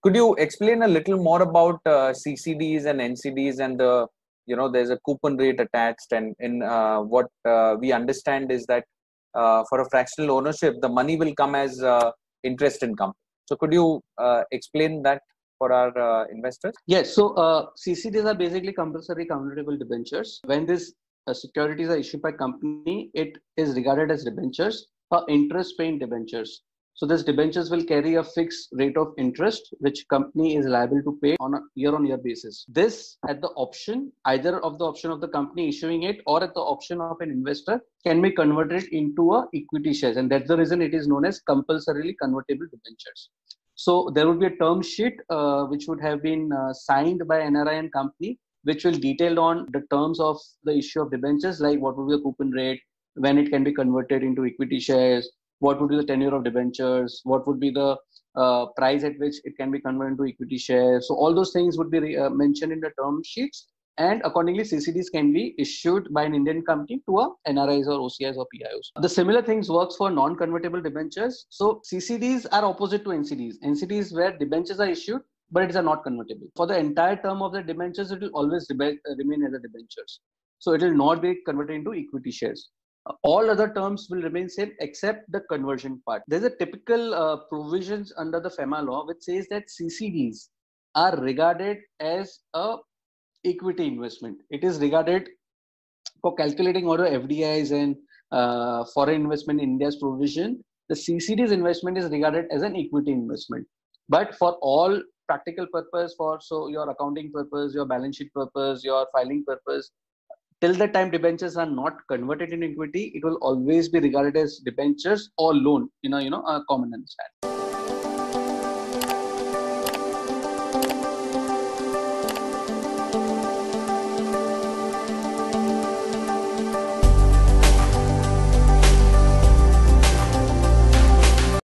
Could you explain a little more about CCDs and NCDs and the, there's a coupon rate attached, and in what we understand is that for a fractional ownership, the money will come as interest income. So could you explain that for our investors? Yes. So CCDs are basically compulsory convertible debentures. When these securities are issued by company, it is regarded as debentures or interest-paying debentures. So these debentures will carry a fixed rate of interest, which company is liable to pay on a year-on-year basis. This, at the option, either of the option of the company issuing it or at the option of an investor, can be converted into a equity shares, and that's the reason it is known as compulsorily convertible debentures. So there would be a term sheet which would have been signed by NRI and company, which will detail on the terms of the issue of debentures, like what would be the coupon rate, when it can be converted into equity shares, what would be the tenure of debentures, what would be the price at which it can be converted into equity shares. So all those things would be mentioned in the term sheets, and accordingly CCDs can be issued by an Indian company to a NRIs or OCIs or PIOs. The similar things works for non-convertible debentures. So CCDs are opposite to NCDs. NCDs where debentures are issued, but it is not convertible. For the entire term of the debentures, it will always remain as a debentures. So it will not be converted into equity shares. All other terms will remain same except the conversion part. There's a typical provisions under the FEMA law which says that CCDs are regarded as a equity investment. It is regarded for calculating order FDIs and foreign investment in India's provision. The CCDs investment is regarded as an equity investment. But for all practical purpose, for your accounting purpose, your balance sheet purpose, your filing purpose, till the time debentures are not converted in equity, it will always be regarded as debentures or loan, a common understanding.